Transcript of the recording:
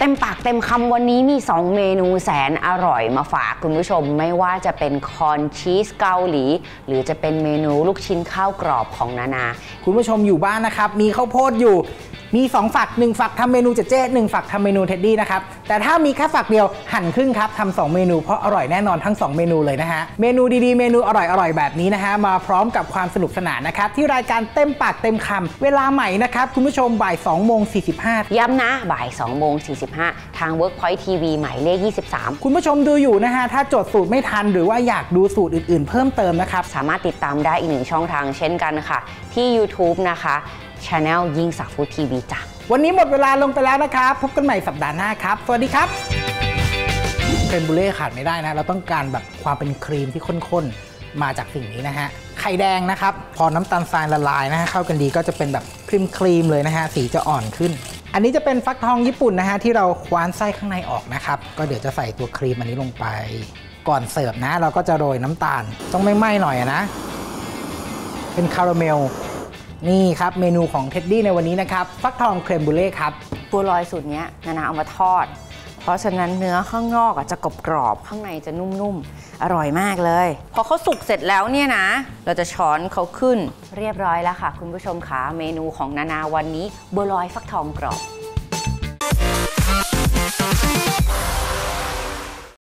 ต็มปากเต็มคำวันนี้มี2เมนูแสนอร่อยมาฝากคุณผู้ชมไม่ว่าจะเป็นคอนชีสเกาหลีหรือจะเป็นเมนูลูกชิ้นข้าวกรอบของนานาคุณผู้ชมอยู่บ้านนะครับมีข้าวโพดอยู่มี2ฝัก1ฝักทำเมนูเจ๊1ฝักทำเมนูเท็ดดี้นะครับแต่ถ้ามีแค่ฝักเดียวหั่นครึ่งครับทำ2เมนูเพราะอร่อยแน่นอนทั้ง2เมนูเลยนะฮะเมนูดีๆเมนูอร่อยแบบนี้นะฮะมาพร้อมกับความสนุกสนานนะครับที่รายการเต็มปากเต็มคำเวลาใหม่นะครับคุณผู้ชมบ่าย2:45 ย้ำนะบ่าย2:45ทาง Workpoint TV หมายเลข23 คุณผู้ชมดูอยู่นะฮะถ้าจดสูตรไม่ทันหรือว่าอยากดูสูตรอื่นๆเพิ่มเติมนะครับสามารถติดตามได้อีก1ช่องทางเช่นกันค่ะที่ YouTube นะคะ Channel ยิ่งศักดิ์ฟู้ดทีวีจ้ะวันนี้หมดเวลาลงไปแล้วนะครับพบกันใหม่สัปดาห์หน้าครับสวัสดีครับเครมบูเล่ขาดไม่ได้นะเราต้องการแบบความเป็นครีมที่ข้นๆมาจากสิ่งนี้นะฮะไข่แดงนะครับพอน้ำตาลทรายละลายนะฮะเข้ากันดีก็จะเป็นแบบครีมเลยนะฮะสีจะอ่อนขึ้นอันนี้จะเป็นฟักทองญี่ปุ่นนะฮะที่เราคว้านไส้ข้างในออกนะครับก็เดี๋ยวจะใส่ตัวครีมอันนี้ลงไปก่อนเสิร์ฟนะเราก็จะโรยน้ำตาลต้องไม่ไหม้หน่อยนะเป็นคาราเมลนี่ครับเมนูของเท็ดดี้ในวันนี้นะครับฟักทองเครมบูเล่ครับบัวลอยสูตรนี้นานาเอามาทอดเพราะฉะนั้นเนื้อข้างนอกจะกรอบข้างในจะนุ่มๆอร่อยมากเลยพอเขาสุกเสร็จแล้วเนี่ยนะเราจะช้อนเขาขึ้นเรียบร้อยแล้วค่ะคุณผู้ชมคะเมนูของนานาวันนี้บัวลอยฟักทองกรอบ